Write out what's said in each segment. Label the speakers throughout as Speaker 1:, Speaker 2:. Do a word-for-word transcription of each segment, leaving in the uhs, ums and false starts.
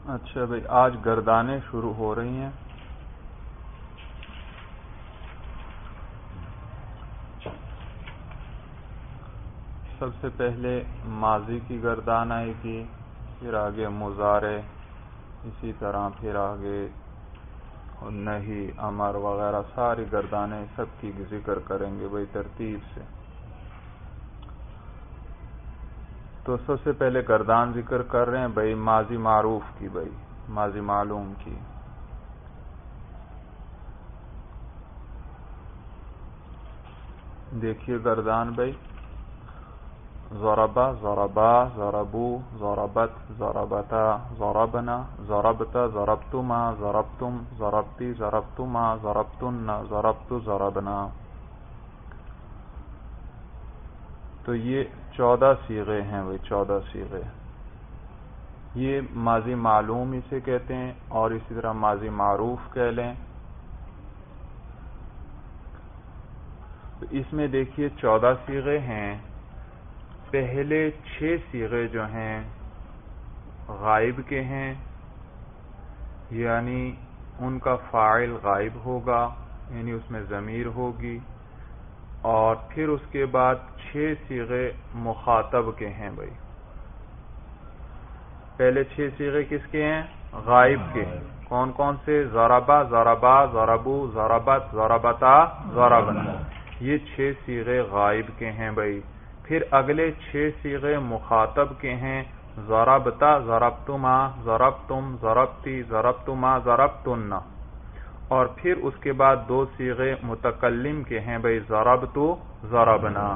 Speaker 1: اچھا بھائی، آج گردانیں شروع ہو رہی ہیں۔ سب سے پہلے ماضی کی گردان آئے گی، پھر آگے مضارع، اسی طرح پھر آگے نہی، امر وغیرہ ساری گردانیں سب کی ذکر کریں گے بھائی ترتیب سے۔ تو سب سے پہلے گردان ذکر کر رہے ہیں بھائی ماضی معروف کی، بھائی ماضی معلوم کی۔ دیکھیے گردان بھائی، ضربا، ضربا، ضربو، ضربت، ضربتا، ضربنا، ضربتا، ضربتما، ضربتم، ضربتی، ضربتما، ضربتن، ضربت، ضربنا۔ تو یہ چودہ صیغے ہیں بھائی، چودہ صیغے۔ یہ ماضی معلوم اسے کہتے ہیں، اور اسی طرح ماضی معروف کہہ لیں۔ تو اس میں دیکھیے چودہ صیغے ہیں۔ پہلے چھ صیغے جو ہیں غائب کے ہیں، یعنی ان کا فاعل غائب ہوگا، یعنی اس میں ضمیر ہوگی، اور پھر اس کے بعد چھ صیغے مخاطب کے ہیں بھائی۔ پہلے چھ صیغے کس کے ہیں؟ غائب کے۔ کون کون سے؟ ضربا، ضربا، ضربو، ضربت، ضربتا، ضربنا۔ یہ چھ صیغے غائب کے ہیں بھائی۔ پھر اگلے چھ صیغے مخاطب کے ہیں، ضربتا، ضربتما، ضربتم، ضربتی، ضربتما، ضربتن۔ اور پھر اس کے بعد دو صیغے متکلم کے ہیں بھائی، ضربتو، ضربنا۔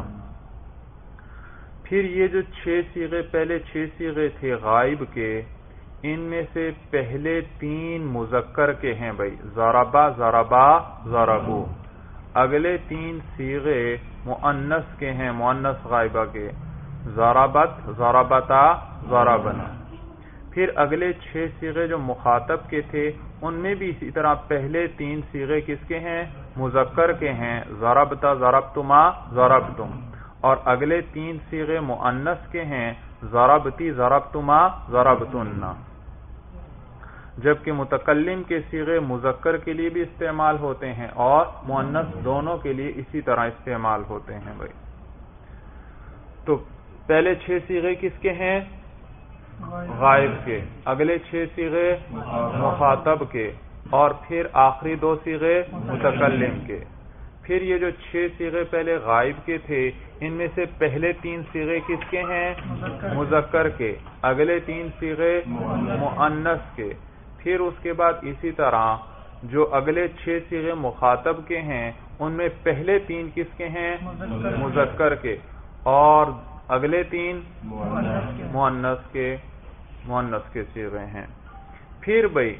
Speaker 1: پھر یہ جو چھ صیغے پہلے چھ صیغے تھے غائب کے، ان میں سے پہلے تین مذکر کے ہیں بھائی، ضربا، ضربا، ضربو۔ اگلے تین صیغے مؤنث کے ہیں، مؤنث غائبہ کے، ضربت، ضربتا، ضربنا۔ پھر اگلے چھ صیغے جو مخاطب کے تھے ان میں بھی اسی طرح پہلے تین صیغے کس کے ہیں؟ مذکر کے ہیں، ضربتا، ضربتما، ضربتم۔ اور اگلے تین صیغے مؤنث کے ہیں، ضربتی، ضربتما، ضربتن۔ جبکہ متکلم کے صیغے مذکر کے لیے بھی استعمال ہوتے ہیں اور مؤنث دونوں کے لیے اسی طرح استعمال ہوتے ہیں بھائی۔ تو پہلے چھ صیغے کس کے ہیں؟ غائب کے۔ اگلے چھ صیغے مخاطب کے، اور پھر آخری دو صیغے متکلم کے۔ پھر یہ جو چھ صیغے پہلے غائب کے تھے ان میں سے پہلے تین صیغے کس کے ہیں؟ مذکر کے۔ اگلے تین صیغے مؤنث کے۔ پھر اس کے بعد اسی طرح جو اگلے چھ صیغے مخاطب کے ہیں ان میں پہلے تین کس کے ہیں؟ مذکر کے، اور اگلے تین مؤنث کے مؤنث کے صیغے ہیں۔ پھر بھائی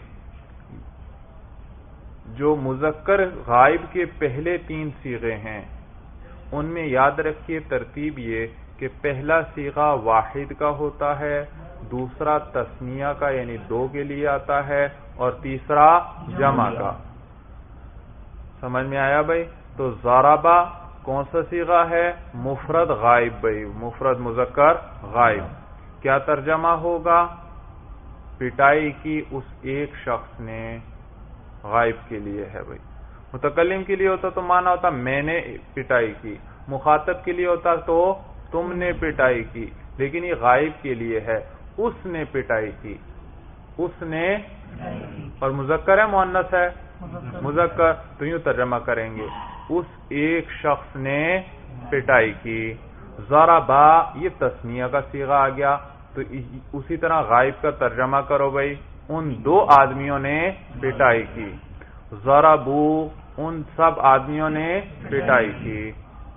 Speaker 1: جو مذکر غائب کے پہلے تین صیغے ہیں ان میں یاد رکھیے ترتیب یہ کہ پہلا صیغہ واحد کا ہوتا ہے، دوسرا تثنیہ کا یعنی دو کے لیے آتا ہے، اور تیسرا جمع کا۔ سمجھ میں آیا بھائی؟ تو ضربا کون سا صیغہ ہے؟ مفرد غائب بھائی، مفرد مذکر غائب۔ کیا ترجمہ ہوگا؟ پٹائی کی اس ایک شخص نے، غائب کے لیے ہے بھائی۔ متکلم کے لیے ہوتا تو معنی ہوتا میں نے پٹائی کی، مخاطب کے لیے ہوتا تو تم نے پٹائی کی، لیکن یہ غائب کے لیے ہے، اس نے پٹائی کی، اس نے۔ اور مذکر ہے مؤنث ہے؟ مذکر، تو یوں ترجمہ کریں گے اس ایک شخص نے پٹائی کی۔ ضربا یہ تثنیہ کا صیغہ آ گیا، تو اسی طرح غائب کا ترجمہ کرو بھائی، ان دو آدمیوں نے پٹائی کی۔ ضربو ان سب آدمیوں نے پٹائی کی۔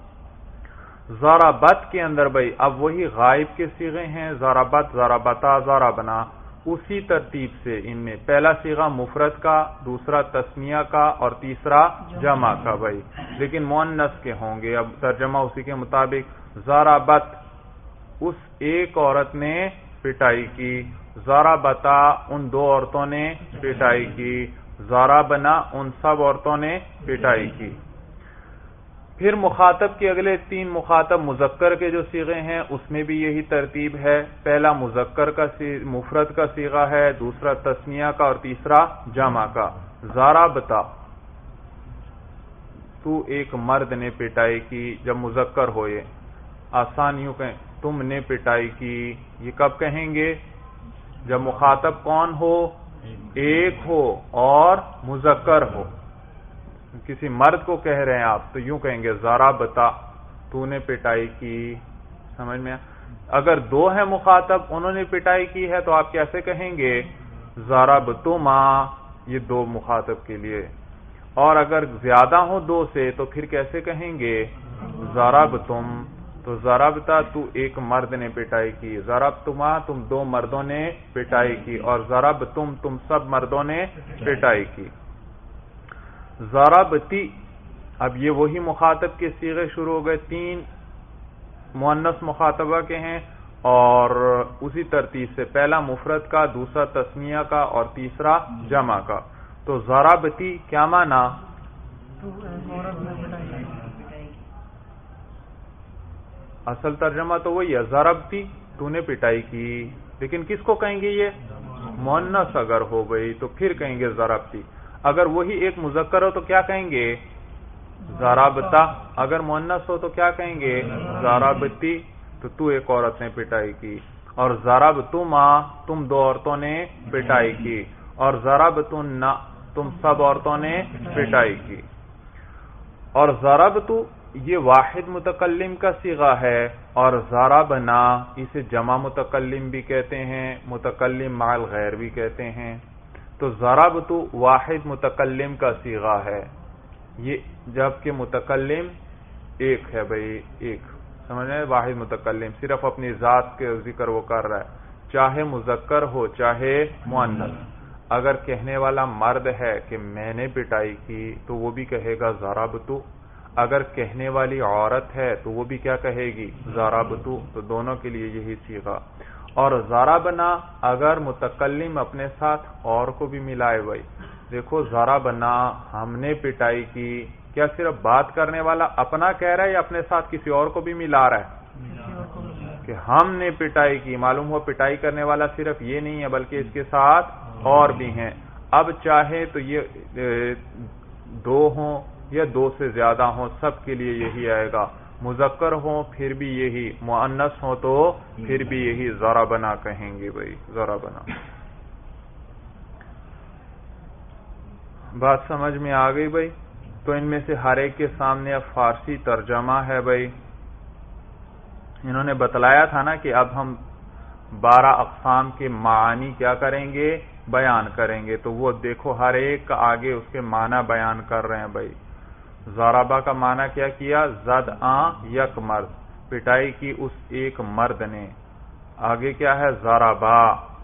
Speaker 1: ضربت کے اندر بھائی اب وہی غائب کے صیغے ہیں، ضربت، ضربتا، ضربنا۔ اسی ترتیب سے ان میں پہلا صیغہ مفرد کا، دوسرا تثنیہ کا، اور تیسرا جمع کا بھائی، لیکن مؤنث کے ہوں گے۔ اب ترجمہ اسی کے مطابق، ضربت اس ایک عورت نے پٹائی کی، ضربتا ان دو عورتوں نے پٹائی کی، ضربنا ان سب عورتوں نے پٹائی کی۔ پھر مخاطب کے اگلے تین مخاطب مذکر کے جو صیغے ہیں اس میں بھی یہی ترتیب ہے. پہلا مذکر کا مفرد کا صیغہ ہے، دوسرا تثنیہ کا اور تیسرا جمع کا. ضربتا، تو ایک مرد نے پٹائی کی، جب مذکر ہو یہ آسان یوں کہیں تم نے پٹائی کی. یہ کب کہیں گے؟ جب مخاطب کون ہو؟ ایک ہو اور مذکر ہو. کسی مرد کو کہہ رہے ہیں آپ تو یوں کہیں گے ضربتا، تو نے پٹائی کی. سمجھ میں؟ اگر دو ہیں مخاطب، انہوں نے پٹائی کی ہے تو آپ کیسے کہیں گے؟ ضربتما، یہ دو مخاطب کے لیے. اور اگر زیادہ ہوں دو سے تو پھر کیسے کہیں گے؟ ضربتم. تو ضربتا، تو ایک مرد نے پٹائی کی. ضربتما، تم دو مردوں نے پٹائی کی. اور ضربتم، تم سب مردوں نے پٹائی کی. ضربتی، اب یہ وہی مخاطب کے صیغے شروع ہو گئے، تین مؤنث مخاطبہ کے ہیں اور اسی ترتیب سے پہلا مفرد کا، دوسرا تثنیہ کا اور تیسرا جمع کا. تو ضربتی کیا معنی؟ اصل ترجمہ تو وہی ہے، ضربتی، تو نے پٹائی کی. لیکن کس کو کہیں گے؟ یہ مؤنث اگر ہو گئی تو پھر کہیں گے ضربتی. اگر وہی ایک مذکر ہو تو کیا کہیں گے؟ ضربتا. اگر مؤنث ہو تو کیا کہیں گے؟ ضربتی. تو تو ایک عورت نے پٹائی کی. اور ضربتما، تم دو عورتوں نے پٹائی کی. اور ضربتن، تم سب عورتوں نے پٹائی کی. اور ضربتو یہ واحد متکلم کا صیغہ ہے، اور ضربنا اسے جمع متکلم بھی کہتے ہیں، متکلم مع الغیر بھی کہتے ہیں. تو ضربتو واحد متکلم کا صیغہ ہے یہ، جبکہ متکلم ایک ہے. بھائی ایک سمجھ رہے ہیں؟ واحد متکلم صرف اپنی ذات کے ذکر وہ کر رہا ہے، چاہے مذکر ہو چاہے مؤنث. اگر کہنے والا مرد ہے کہ میں نے پٹائی کی تو وہ بھی کہے گا ضربتو. اگر کہنے والی عورت ہے تو وہ بھی کیا کہے گی؟ ضربتو. تو دونوں کے لیے یہی صیغہ. اور ضربنا اگر متکلم اپنے ساتھ اور کو بھی ملائے. بھائی دیکھو، ضربنا ہم نے پٹائی کی، کیا صرف بات کرنے والا اپنا کہہ رہا ہے یا اپنے ساتھ کسی اور کو بھی ملا رہا ہے کہ ہم نے پٹائی کی؟ معلوم ہو پٹائی کرنے والا صرف یہ نہیں ہے بلکہ اس کے ساتھ اور بھی ہیں. اب چاہے تو یہ دو ہوں یا دو سے زیادہ ہوں، سب کے لیے یہی آئے گا. مذکر ہوں پھر بھی یہی، مؤنث ہوں تو پھر بھی یہی ضربنا کہیں گے. بھائی ضربنا. بات سمجھ میں آ گئی بھائی؟ تو ان میں سے ہر ایک کے سامنے اب فارسی ترجمہ ہے. بھائی انہوں نے بتلایا تھا نا کہ اب ہم بارہ اقسام کے معانی کیا کریں گے؟ بیان کریں گے. تو وہ دیکھو ہر ایک کا آگے اس کے معنی بیان کر رہے ہیں. بھائی ضربہ کا معنی کیا کیا؟ زد آں یک مرد، پٹائی کی اس ایک مرد نے. آگے کیا ہے؟ ضربا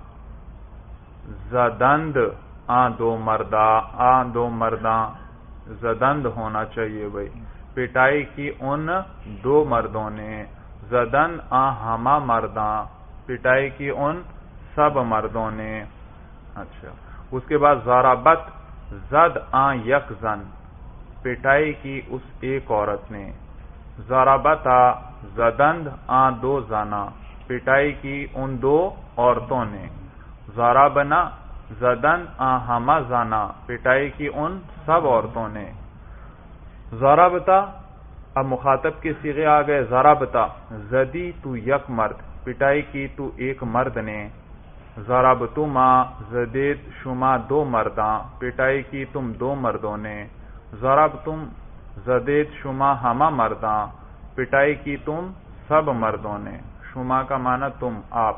Speaker 1: زدند آں دو مردہ، آں دو مرداں، زدند ہونا چاہیے. بھائی پٹائی کی ان دو مردوں نے. زدن آں ہما مرداں، پٹائی کی ان سب مردوں نے. اچھا، اس کے بعد ضربت زد آں یک زن، پٹائی کی اس ایک عورت نے. ضربتا زدند آں دو زنا، پٹائی کی ان دو عورتوں نے. ضربنا زدن آں ہما زنا، پٹائی کی ان سب عورتوں نے. ضربتا، اب مخاطب کے صیغے آ گئے. ضربتا زدی تو یک مرد، پٹائی کی تو ایک مرد نے. ضربتما زدیت شما دو مرداں، پٹائی کی تم دو مردوں نے. ضربتم زدیت شما ہما مرداں، پٹائی کی تم سب مردوں نے. شما کا معنی تم، آپ.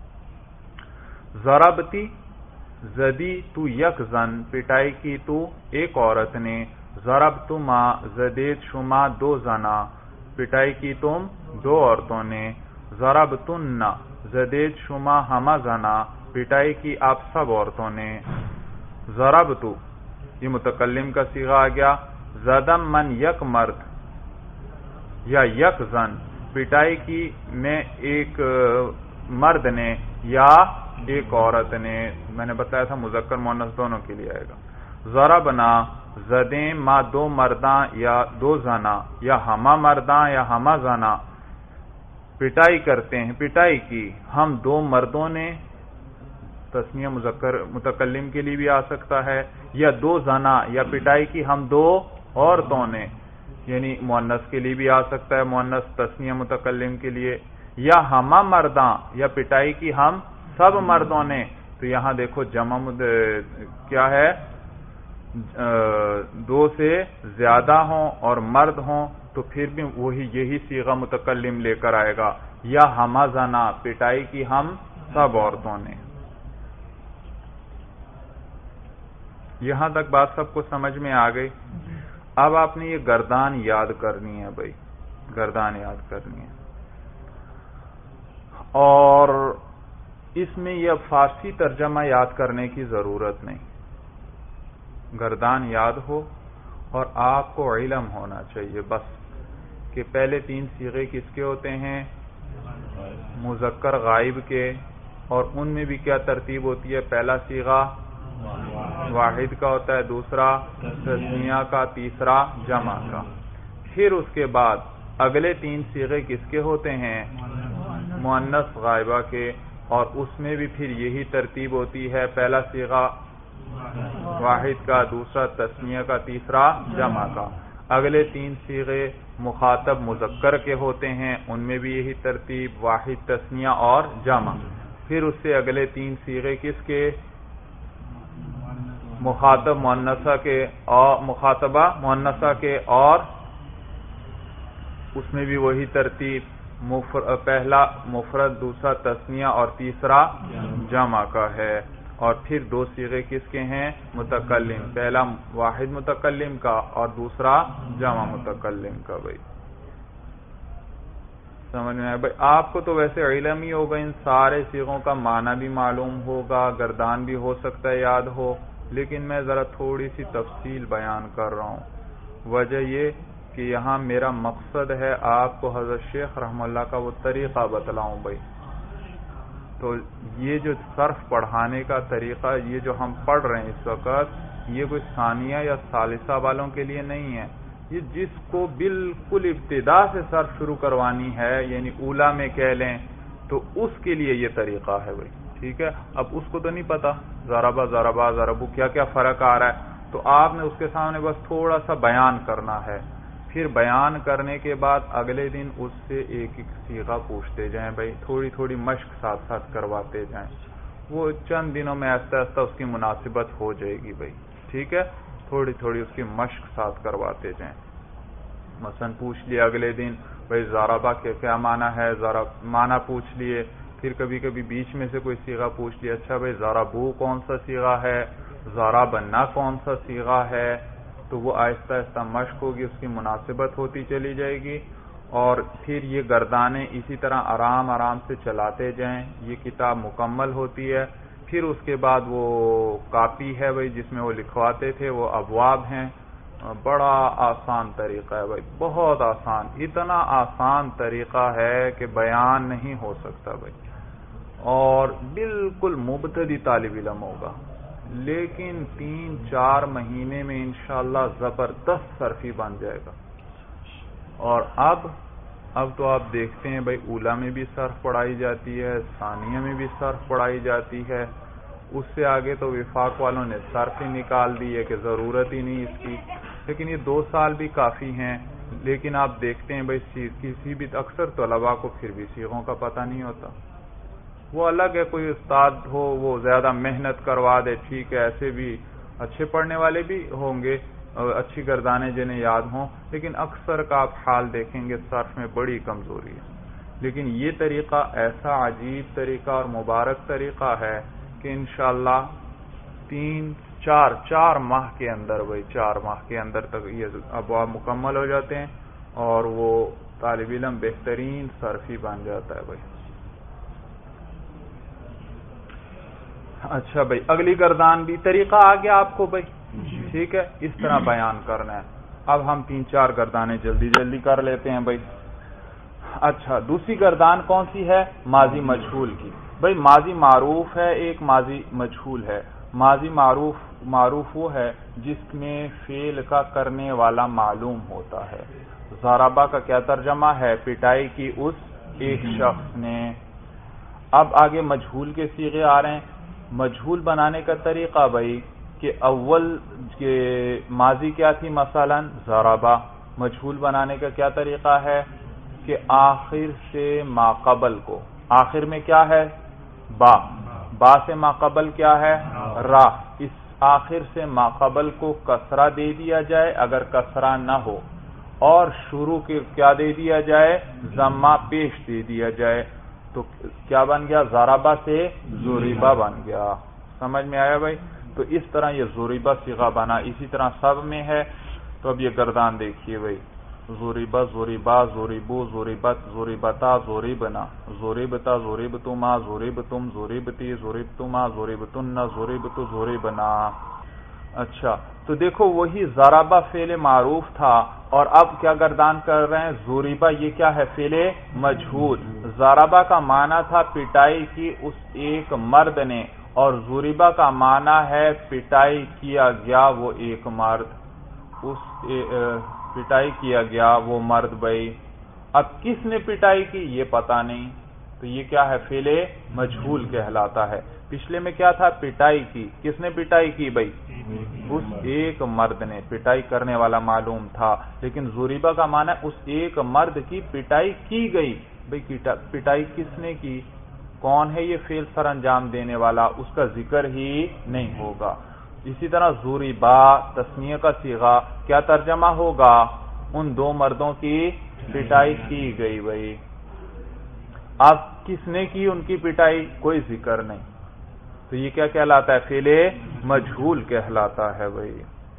Speaker 1: ضربتی زدی تو یک زن، پٹائی کی تو ایک عورت نے. ضربتما زدیت شما دو زنا، پٹائی کی تم دو عورتوں نے. ضربتن زدیت شما ہما زنا، پٹائی کی آپ سب عورتوں نے. ضربتو یہ متکلم کا صیغہ آ گیا. زدم من یک مرد یا یک زن، پٹائی کی میں ایک مرد نے یا ایک عورت نے. میں نے بتایا تھا مذکر مؤنث دونوں کے لیے آئے گا. ضربنا زدیں ما دو مرداں یا دو زنا یا ہما مرداں یا ہما زنا پٹائی کرتے ہیں، پٹائی کی، ہم دو مردوں نے، تسنیہ مذکر متکلم کے لیے بھی آ سکتا ہے، یا دو زنا یا پٹائی کی ہم دو عورتوں نے، یعنی مؤنث کے لیے بھی آ سکتا ہے، مؤنث تسنیہ متکلم کے لیے، یا ہما مرداں یا پٹائی کی ہم سب مردوں نے، تو یہاں دیکھو جمع مد... کیا ہے، دو سے زیادہ ہوں اور مرد ہوں تو پھر بھی وہی یہی صیغہ متکلم لے کر آئے گا، یا ہما زنا پٹائی کی ہم سب عورتوں نے۔ یہاں تک بات سب کو سمجھ میں آ گئی؟ اب آپ نے یہ گردان یاد کرنی ہے بھائی، گردان یاد کرنی ہے، اور اس میں یہ فارسی ترجمہ یاد کرنے کی ضرورت نہیں، گردان یاد ہو اور آپ کو علم ہونا چاہیے بس کہ پہلے تین صیغے کس کے ہوتے ہیں، مذکر غائب کے، اور ان میں بھی کیا ترتیب ہوتی ہے، پہلا صیغہ واحد کا ہوتا ہے، دوسرا تثنیہ کا، تیسرا جمع کا، پھر اس کے بعد اگلے تین صیغے کس کے ہوتے ہیں، مؤنث غائبہ کے، اور اس میں بھی پھر یہی ترتیب ہوتی ہے، پہلا صیغہ واحد کا، دوسرا تثنیہ کا، تیسرا جمع کا۔ اگلے تین صیغے مخاطب مذکر کے ہوتے ہیں، ان میں بھی یہی ترتیب، واحد، تثنیہ اور جمع۔ پھر اس سے اگلے تین صیغے کس کے، مخاطب مؤنثہ کے اور مخاطبہ مؤنثہ کے، اور اس میں بھی وہی ترتیب، پہلا مفرد، دوسرا تثنیہ اور تیسرا جمع کا ہے۔ اور پھر دو صیغے کس کے ہیں، متکلم، پہلا واحد متکلم کا اور دوسرا جمع متکلم کا۔ بھائی سمجھ میں آئے؟ بھائی آپ کو تو ویسے علم ہی ہوگا، ان سارے صیغوں کا معنی بھی معلوم ہوگا، گردان بھی ہو سکتا ہے یاد ہو، لیکن میں ذرا تھوڑی سی تفصیل بیان کر رہا ہوں۔ وجہ یہ کہ یہاں میرا مقصد ہے آپ کو حضرت شیخ رحمہ اللہ کا وہ طریقہ بتلاؤں۔ بھائی تو یہ جو صرف پڑھانے کا طریقہ، یہ جو ہم پڑھ رہے ہیں اس وقت، یہ کوئی ثانیہ یا ثالثہ والوں کے لیے نہیں ہے، یہ جس کو بالکل ابتدا سے صرف شروع کروانی ہے، یعنی اولا میں کہہ لیں، تو اس کے لیے یہ طریقہ ہے۔ بھائی ٹھیک ہے، اب اس کو تو نہیں پتا ضربہ ضربہ ضربو کیا کیا فرق آ رہا ہے، تو آپ نے اس کے سامنے بس تھوڑا سا بیان کرنا ہے، پھر بیان کرنے کے بعد اگلے دن اس سے ایک ایک صیغہ پوچھتے جائیں۔ بھائی تھوڑی تھوڑی مشق ساتھ ساتھ کرواتے جائیں، وہ چند دنوں میں آہستہ آہستہ اس کی مناسبت ہو جائے گی۔ بھائی ٹھیک ہے، تھوڑی تھوڑی اس کی مشق ساتھ کرواتے جائیں۔ مثلا پوچھ لیا اگلے دن بھائی ضربہ کے کیا معنی ہے، ضرب معنی پوچھ لیے، پھر کبھی کبھی بیچ میں سے کوئی صیغہ پوچھ لیا، اچھا بھائی ضربو کون سا صیغہ ہے، ضربنا کون سا صیغہ ہے، تو وہ آہستہ آہستہ مشق ہوگی، اس کی مناسبت ہوتی چلی جائے گی، اور پھر یہ گردانیں اسی طرح آرام آرام سے چلاتے جائیں۔ یہ کتاب مکمل ہوتی ہے، پھر اس کے بعد وہ کاپی ہے بھائی جس میں وہ لکھواتے تھے، وہ ابواب ہیں، بڑا آسان طریقہ ہے بھائی، بہت آسان، اتنا آسان طریقہ ہے کہ بیان نہیں ہو سکتا بھائی، اور بالکل مبتدی طالب علم ہوگا، لیکن تین چار مہینے میں انشاءاللہ زبردست صرفی بن جائے گا۔ اور اب اب تو آپ دیکھتے ہیں بھائی اولا میں بھی صرف پڑھائی جاتی ہے، ثانیہ میں بھی صرف پڑھائی جاتی ہے، اس سے آگے تو وفاق والوں نے صرف ہی نکال دی ہے کہ ضرورت ہی نہیں اس کی، لیکن یہ دو سال بھی کافی ہیں۔ لیکن آپ دیکھتے ہیں بھائی کسی بھی اکثر طلباء کو پھر بھی صیغوں کا پتہ نہیں ہوتا، وہ الگ ہے، کوئی استاد ہو وہ زیادہ محنت کروا دے، ٹھیک ہے، ایسے بھی اچھے پڑھنے والے بھی ہوں گے، اچھی گردانیں جنہیں یاد ہوں، لیکن اکثر کا آپ حال دیکھیں گے صرف میں بڑی کمزوری ہے۔ لیکن یہ طریقہ ایسا عجیب طریقہ اور مبارک طریقہ ہے کہ انشاءاللہ تین چار چار ماہ کے اندر بھائی چار ماہ کے اندر تک یہ ابواب مکمل ہو جاتے ہیں، اور وہ طالب علم بہترین صرفی بن جاتا ہے بھائی۔ اچھا بھائی اگلی گردان بھی طریقہ آ گیا آپ کو بھائی، ٹھیک ہے، اس طرح بیان کرنا ہے۔ اب ہم تین چار گردانیں جلدی جلدی کر لیتے ہیں بھائی۔ اچھا دوسری گردان کون سی ہے، ماضی مجہول کی۔ بھائی ماضی معروف ہے، ایک ماضی مجہول ہے۔ ماضی معروف معروف وہ ہے جس میں فعل کا کرنے والا معلوم ہوتا ہے. ضربہ کا کیا ترجمہ ہے؟ پٹائی کی اس ایک شخص نے. اب آگے مجہول کے صیغے آ رہے ہیں. مجہول بنانے کا طریقہ بھائی کہ اول کے ماضی کیا تھی؟ مثلا ضربہ. مجہول بنانے کا کیا طریقہ ہے کہ آخر سے ما قبل کو، آخر میں کیا ہے؟ با. با سے ما قبل کیا ہے؟ را. اس آخر سے ما قبل کو کسرہ دے دیا جائے اگر کسرہ نہ ہو، اور شروع کے کیا دے دیا جائے؟ ضمہ پیش دے دیا جائے. تو کیا بن گیا؟ ضربہ سے ضربہ بن گیا. سمجھ میں آیا بھائی؟ تو اس طرح یہ ضربہ صیغہ بنا. اسی طرح سب میں ہے. تو اب یہ گردان دیکھیے بھائی، ضربہ ضربا ضربو ضربت ضربتا ضربنا ضربتا ضربتما ضربتم ضربتی ضربتما ضربتن ضربت ضربنا. اچھا تو دیکھو وہی ضربہ فعل معروف تھا اور اب کیا گردان کر رہے ہیں؟ ضربہ. یہ کیا ہے؟ فعل مجہول. ضربہ کا معنی تھا پٹائی کی اس ایک مرد نے، اور ضربہ کا معنی ہے پٹائی کیا گیا وہ ایک مرد. اس پٹائی کیا گیا وہ مرد بھائی. اب کس نے پٹائی کی یہ پتا نہیں، تو یہ کیا ہے؟ فعل مجہول کہلاتا ہے. پچھلے میں کیا تھا؟ پٹائی کی. کس نے پٹائی کی بھائی؟ اس ایک مرد نے. پٹائی کرنے والا معلوم تھا، لیکن ضربہ کا معنی اس ایک مرد کی پٹائی کی گئی. بھائی پٹائی کس نے کی؟ کون ہے یہ فعل سر انجام دینے والا؟ اس کا ذکر ہی نہیں ہوگا. اسی طرح ضربا تسنیہ کا صیغہ کیا ترجمہ ہوگا؟ ان دو مردوں کی پٹائی کی گئی بھائی. اب کس نے کی ان کی پٹائی؟ کوئی ذکر نہیں. تو یہ کیا کہلاتا ہے؟ فعل مجہول کہلاتا ہے بھائی.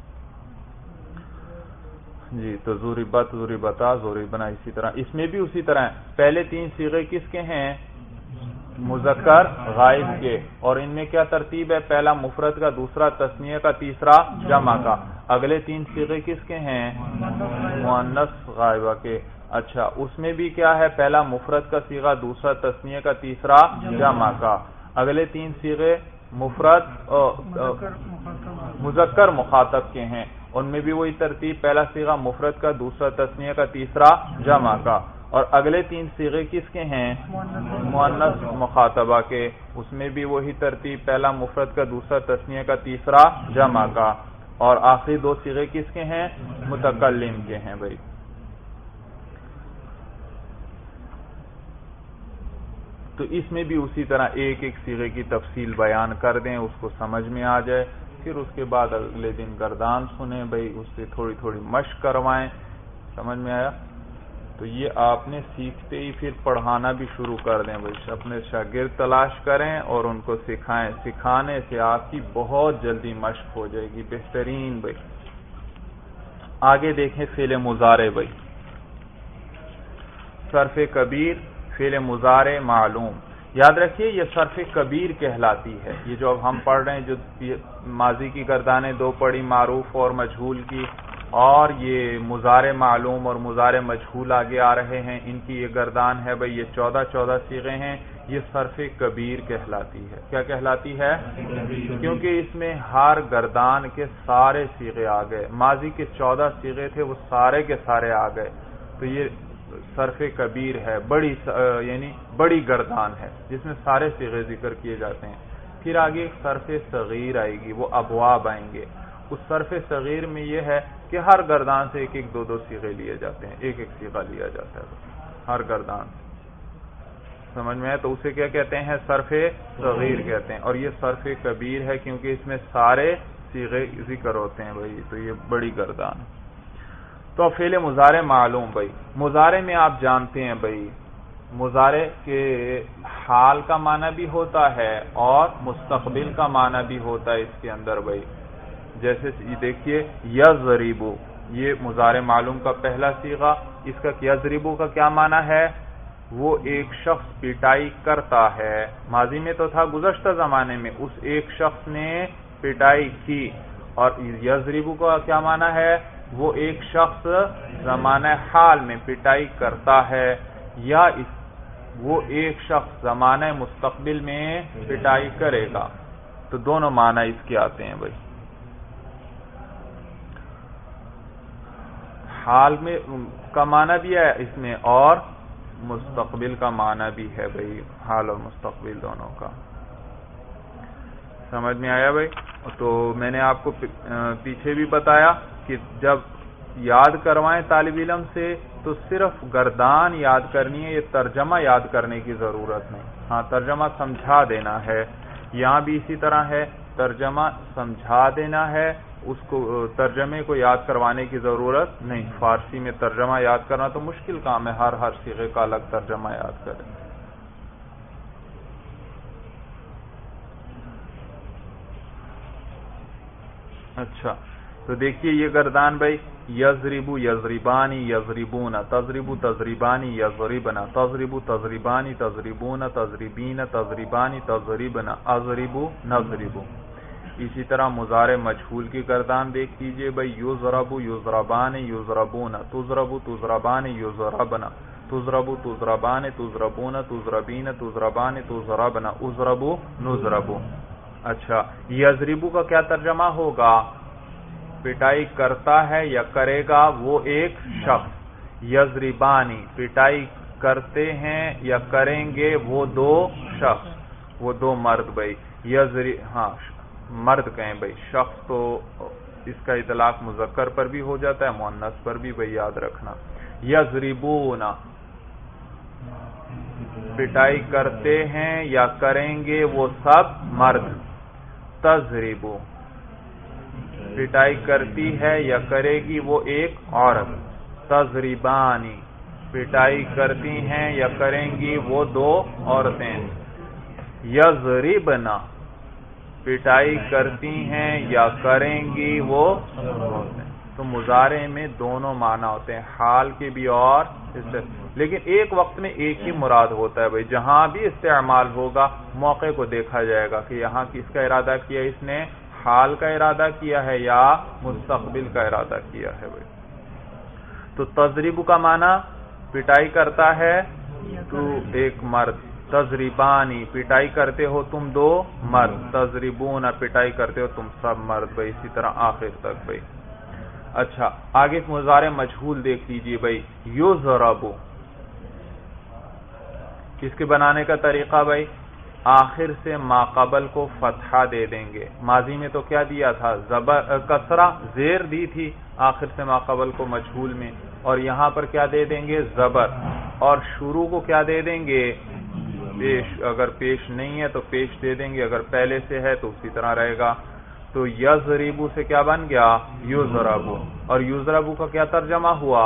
Speaker 1: جی تو ضربت ضربتا ضربنا. اسی طرح اس میں بھی اسی طرح ہے. پہلے تین صیغے کس کے ہیں؟ مذکر غائب کے. اور ان میں کیا ترتیب ہے؟ پہلا مفرد کا، دوسرا تثنیہ کا، تیسرا جمع کا. اگلے تین صیغے کس کے ہیں؟ مؤنث غائبہ کے. اچھا اس میں بھی کیا ہے؟ پہلا مفرد کا صیغہ، دوسرا تثنیہ کا، تیسرا جمع کا. اگلے تین صیغے مفرد مذکر مخاطب کے ہیں. ان میں بھی وہی ترتیب، پہلا صیغہ مفرد کا، دوسرا تثنیہ کا، تیسرا جمع کا. اور اگلے تین صیغے کس کے ہیں؟ مؤنث مخاطبہ کے. اس میں بھی وہی ترتیب، پہلا مفرد کا، دوسرا تثنیہ کا، تیسرا جمع کا. اور آخری دو صیغے کس کے ہیں؟ متکلم کے ہیں بھائی. تو اس میں بھی اسی طرح ایک ایک صیغے کی تفصیل بیان کر دیں، اس کو سمجھ میں آ جائے. پھر اس کے بعد اگلے دن گردان سنیں بھائی، اس سے تھوڑی تھوڑی مشق کروائیں. سمجھ میں آیا؟ تو یہ آپ نے سیکھتے ہی پھر پڑھانا بھی شروع کر دیں بھائی. اپنے شاگرد تلاش کریں اور ان کو سکھائیں. سکھانے سے آپ کی بہت جلدی مشق ہو جائے گی. بہترین بھائی. آگے دیکھیں فعل مضارع بھائی. صرف کبیر فعل مضارع معلوم. یاد رکھیے یہ صرف کبیر کہلاتی ہے. یہ جو اب ہم پڑھ رہے ہیں، جو ماضی کی گردانیں دو پڑھی، معروف اور مجہول کی، اور یہ مضارع معلوم اور مضارع مجہول آگے آ رہے ہیں، ان کی یہ گردان ہے بھئی. یہ چودہ چودہ صیغے ہیں. یہ صرف کبیر کہلاتی ہے. کیا کہلاتی ہے؟ کیونکہ اس میں ہر گردان کے سارے صیغے آ گئے. ماضی کے چودہ صیغے تھے، وہ سارے کے سارے آ گئے. تو یہ صرف کبیر ہے، بڑی یعنی بڑی گردان ہے جس میں سارے صیغے ذکر کیے جاتے ہیں. پھر آگے ایک صرف صغیر آئے گی، وہ ابواب آئیں گے. اس صرف صغیر میں یہ ہے کہ ہر گردان سے ایک ایک دو دو صیغے لیے جاتے ہیں، ایک ایک صیغہ لیا جاتا ہے ہر گردان سے. سمجھ میں ہے؟ تو اسے کیا کہتے ہیں؟ صرف صغیر کہتے ہیں. اور یہ صرف کبیر ہے کیونکہ اس میں سارے صیغے ذکر ہوتے ہیں بھائی. تو یہ بڑی گردان ہے. تو فعل مضارع معلوم بھائی. مضارع میں آپ جانتے ہیں بھائی، مضارع کے حال کا معنی بھی ہوتا ہے اور مستقبل کا معنی بھی ہوتا ہے اس کے اندر بھائی. جیسے دیکھیے یضربو، یہ مضارع معلوم کا پہلا صیغہ. اس کا یضربو کا کیا معنی ہے؟ وہ ایک شخص پٹائی کرتا ہے. ماضی میں تو تھا گزشتہ زمانے میں، اس ایک شخص نے پٹائی کی. اور یضربو کا کیا معنی ہے؟ وہ ایک شخص زمانہ حال میں پٹائی کرتا ہے، یا اس وہ ایک شخص زمانہ مستقبل میں پٹائی کرے گا. تو دونوں معنی اس کے آتے ہیں بھائی. حال میں کا معنی بھی ہے اس میں اور مستقبل کا معنی بھی ہے بھائی، حال اور مستقبل دونوں کا. سمجھ میں آیا بھائی؟ تو میں نے آپ کو پیچھے بھی بتایا کہ جب یاد کروائیں طالب علم سے تو صرف گردان یاد کرنی ہے، یہ ترجمہ یاد کرنے کی ضرورت نہیں. ہاں ترجمہ سمجھا دینا ہے، یہاں بھی اسی طرح ہے، ترجمہ سمجھا دینا ہے، اس کو ترجمے کو یاد کروانے کی ضرورت نہیں. فارسی میں ترجمہ یاد کرنا تو مشکل کام ہے، ہر ہر صیغے کا الگ ترجمہ یاد کریں. اچھا تو دیکھیے یہ گردان بھائی، یضربو یضربانی یضربون، تضربو تضربانی یضربنا، تضربو تضربانی تضربون، تضربین تضربانی تضربنا، اضربو نضربو. اسی طرح مضارع مجہول کی گردان دیکھ لیجئے بھائی، یضربو یضربان یضربون، تضربو تضربان یضربنا، تضربو تضربان تضربون، تضربین تضربان تضربنا، اضربو نضربو. اچھا یضربو کا کیا ترجمہ ہوگا؟ پٹائی کرتا ہے یا کرے گا وہ ایک شخص. یضربانی پٹائی کرتے ہیں یا کریں گے وہ دو شخص، وہ دو مرد بھائی. یضرب ہاں مرد کہیں بھائی، شخص تو اس کا اطلاق مذکر پر بھی ہو جاتا ہے، مؤنث پر بھی بھائی یاد رکھنا. یضربون پٹائی کرتے ہیں یا کریں گے وہ سب مرد. تضربو پٹائی کرتی ہے یا کرے گی وہ ایک عورت. تضربانی پٹائی کرتی ہیں یا کریں گی وہ دو عورتیں. یضربنا پٹائی کرتی ہیں یا کریں گی وہ عورتیں. تو مضارع میں دونوں معنی ہوتے ہیں، حال کے بھی اور لیکن ایک وقت میں ایک ہی مراد ہوتا ہے بھائی. جہاں بھی استعمال ہوگا موقع کو دیکھا جائے گا کہ یہاں کس کا ارادہ کیا، اس نے حال کا ارادہ کیا ہے یا مستقبل کا ارادہ کیا ہے بھائی. تو تضرب کا معنی پٹائی کرتا ہے تو ایک مرد. تضربانی پٹائی کرتے ہو تم دو مرد. تضربون پٹائی کرتے ہو تم سب مرد بھائی، اسی طرح آخر تک بھائی. اچھا آگے مضارع مجہول دیکھ لیجئے بھائی. یضربو کس کے بنانے کا طریقہ بھائی؟ آخر سے ما قبل کو فتحہ دے دیں گے. ماضی میں تو کیا دیا تھا؟ زبر کسرہ زیر دی تھی آخر سے ما قبل کو مجہول میں، اور یہاں پر کیا دے دیں گے؟ زبر. اور شروع کو کیا دے دیں گے؟ پیش. اگر پیش نہیں ہے تو پیش دے دیں گے، اگر پہلے سے ہے تو اسی طرح رہے گا. تو یضربو سے کیا بن گیا؟ یضربو. اور یضربو کا کیا ترجمہ ہوا؟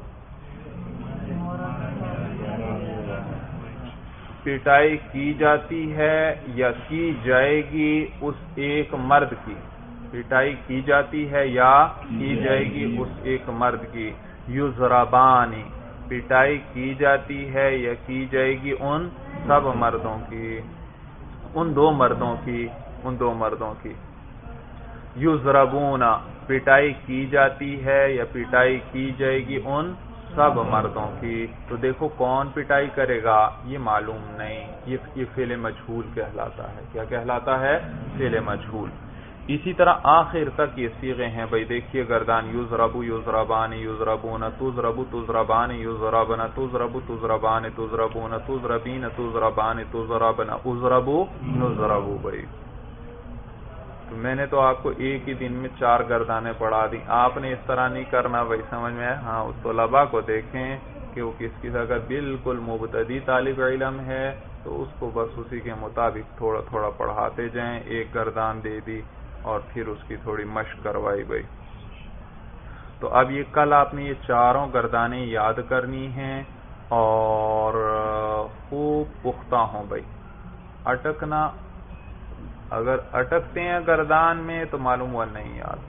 Speaker 1: پٹائی کی جاتی ہے یا کی جائے گی اس ایک مرد کی. پٹائی کی جاتی ہے یا کی جائے گی اس ایک مرد کی. یضربانی پٹائی کی جاتی ہے یا کی جائے گی ان سب مردوں کی، ان دو مردوں کی، ان دو مردوں کی. یضربون پٹائی کی جاتی ہے یا پٹائی کی جائے گی ان سب مردوں کی. تو دیکھو کون پٹائی کرے گا یہ معلوم نہیں، یہ فعل مجہول کہلاتا ہے. کیا کہلاتا ہے؟ فعل مجہول. اسی طرح آخر تک یہ صیغے ہیں بھائی. دیکھیے گردان یضربو یضربان یضربون، تضربو تضربان یضربن، تضربو تضربان تضربون، تضربین تضربان تضربن، اضربو نضربو بھائی. تو میں نے تو آپ کو ایک ہی دن میں چار گردانیں پڑھا دی. آپ نے اس طرح نہیں کرنا بھائی، سمجھ میں. ہاں اس طلباء کو دیکھیں کہ وہ کس کی اگر بالکل مبتدی طالب علم ہے تو اس کو بس اسی کے مطابق تھوڑا تھوڑا پڑھاتے جائیں. ایک گردان دے دی اور پھر اس کی تھوڑی مشق کروائی بھائی. تو اب یہ کل آپ نے یہ چاروں گردانیں یاد کرنی ہیں اور خوب پختہ ہوں بھائی. اٹکنا اگر اٹکتے ہیں گردان میں تو معلوم ہوا نہیں یاد.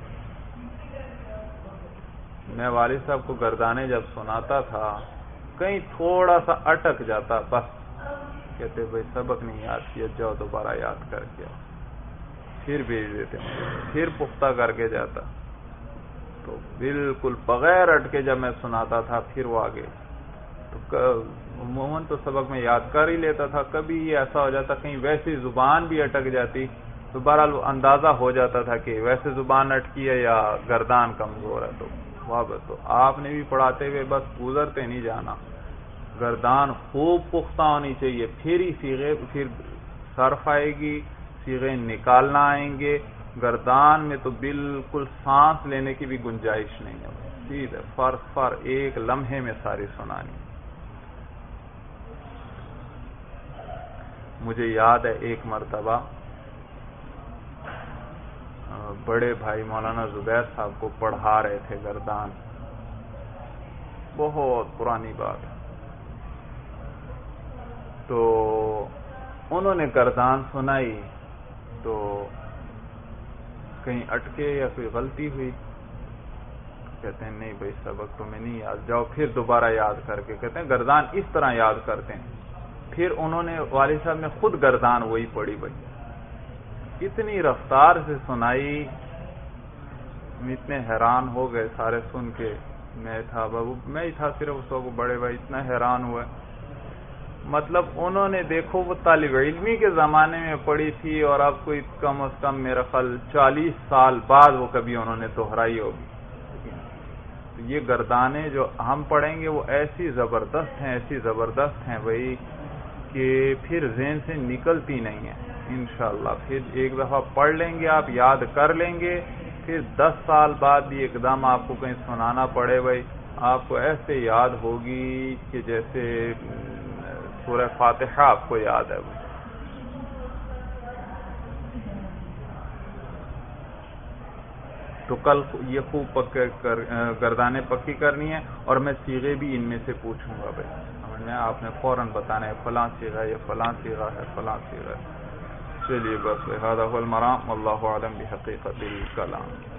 Speaker 1: میں والد صاحب کو گردانے جب سناتا تھا کہیں تھوڑا سا اٹک جاتا، بس کہتے بھائی سبق نہیں یاد کیا، جاؤ دوبارہ یاد کر کے پھر بھیج دیتے، پھر پختہ کر کے جاتا. تو بالکل بغیر اٹکے جب میں سناتا تھا پھر وہ آگے. تو عموماً تو سبق میں یاد کر ہی لیتا تھا، کبھی یہ ایسا ہو جاتا کہیں ویسی زبان بھی اٹک جاتی تو بہرحال اندازہ ہو جاتا تھا کہ ویسے زبان اٹکی ہے یا گردان کمزور ہے. تو وابط ہو. آپ نے بھی پڑھاتے ہوئے بس گزرتے نہیں جانا. گردان خوب پختہ ہونی چاہیے, پھر ہی صیغے, پھر صرف آئے گی, صیغے نکالنا آئیں گے. گردان میں تو بالکل سانس لینے کی بھی گنجائش نہیں ہے, سیدھے فر فر ایک لمحے میں ساری سنانی. مجھے یاد ہے ایک مرتبہ بڑے بھائی مولانا زبیر صاحب کو پڑھا رہے تھے گردان, بہت پرانی بات. تو انہوں نے گردان سنائی تو کہیں اٹکے یا کوئی غلطی ہوئی. کہتے ہیں نہیں بھائی سبق تو میں نہیں یاد, جاؤ پھر دوبارہ یاد کر کے. کہتے ہیں گردان اس طرح یاد کرتے ہیں. پھر انہوں نے والد صاحب نے خود گردان وہی پڑھی بھائی, اتنی رفتار سے سنائی, اتنے حیران ہو گئے سارے سن کے. میں تھا بابو, میں ہی تھا صرف اس وقت, بڑے بھائی اتنا حیران ہوئے. مطلب انہوں نے دیکھو وہ طالب علمی کے زمانے میں پڑھی تھی اور اب کوئی کم از کم میرا خیال چالیس سال بعد وہ کبھی انہوں نے دہرائی ہوگی. تو یہ گردانیں جو ہم پڑھیں گے وہ ایسی زبردست ہیں, ایسی زبردست ہیں بھائی کہ پھر ذہن سے نکلتی نہیں ہیں انشاءاللہ. پھر ایک دفعہ پڑھ لیں گے آپ, یاد کر لیں گے, پھر دس سال بعد بھی ایک دم آپ کو کہیں سنانا پڑے بھائی, آپ کو ایسے یاد ہوگی کہ جیسے سورہ فاتحہ آپ کو یاد ہے. تو کل یہ خوب پکے کر گردانے پکی کرنی ہے, اور میں صیغے بھی ان میں سے پوچھوں گا بھائی, میں آپ نے فوراً بتانا ہے فلاں صیغہ ہے, فلاں صیغہ ہے, فلاں صیغہ ہے. چلیے بس هذا هو المرام والله اعلم بحقیقت الکلام.